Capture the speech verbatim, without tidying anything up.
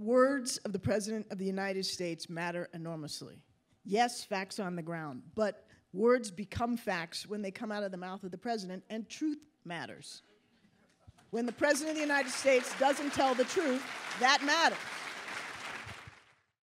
words of the President of the United States matter enormously. Yes, facts on the ground, but words become facts when they come out of the mouth of the President, and truth matters. When the President of the United States doesn't tell the truth, that matters.